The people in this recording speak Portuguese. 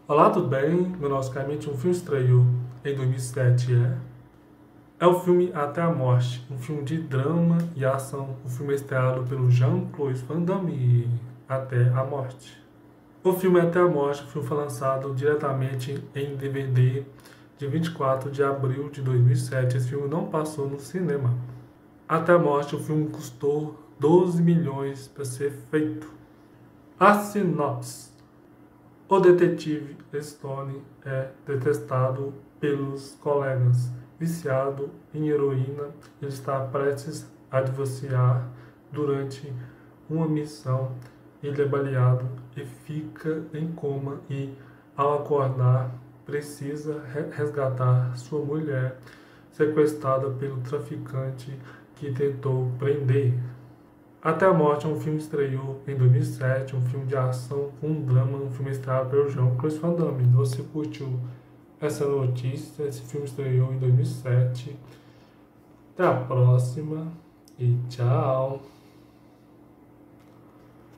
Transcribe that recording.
Olá, tudo bem? Meu nome é Clemente. Um filme estreou em 2007, é o filme Até a Morte, um filme de drama e ação. O filme é estreado pelo Jean-Claude Van Damme, Até a Morte. O filme Até a Morte, o filme foi lançado diretamente em DVD de 24 de abril de 2007. Esse filme não passou no cinema. Até a Morte, o filme custou 12 milhões para ser feito. A sinopse: o detetive Stone é detestado pelos colegas. Viciado em heroína, ele está prestes a divorciar durante uma missão. Ele é baleado e fica em coma e, ao acordar, precisa resgatar sua mulher, sequestrada pelo traficante que tentou prender. Até a Morte é um filme que estreou em 2007, um filme de ação com um drama, um filme estrelado pelo Jean-Claude Van Damme. Você curtiu essa notícia? Esse filme estreou em 2007. Até a próxima e tchau!